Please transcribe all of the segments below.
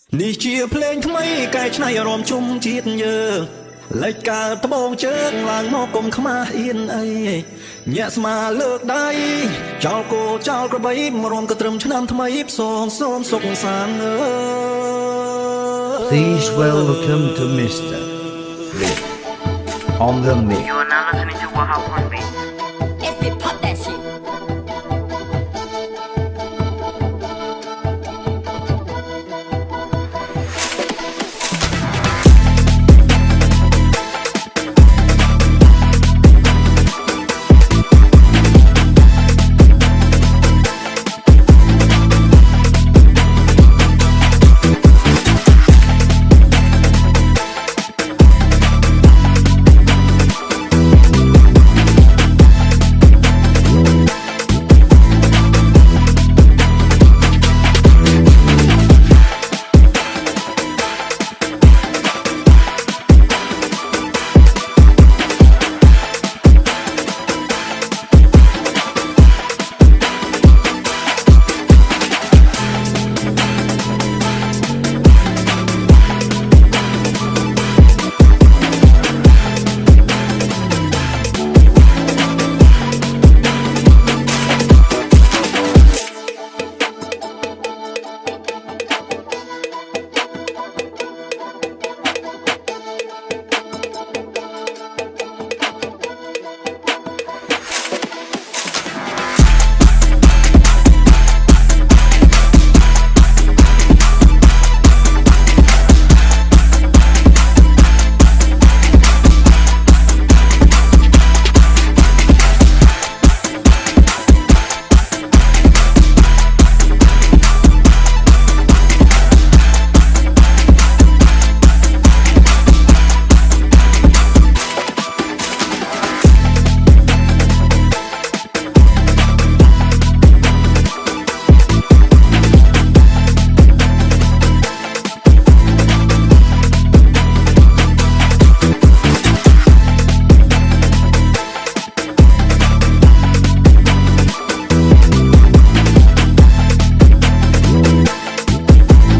នេះជាភ្លេងថ្មីកែច្នៃអារម្មណ៍ជុំជាតិយើងលេចកើតត្បូងជើងឡើងមកកុំខ្មាស់អៀនអីញាក់ស្មាលើកដៃចោលគោចោលក្របីមករំកត្រឹមឆ្នាំថ្មីផ្សងសូមសុខសាន្ត Please welcome to Mr. Rick on the mix. You are now listening to WhaHaPunBeatz. If they pop that shit.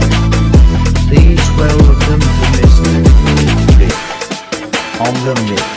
Please welcome to Mr. Rick on the mix.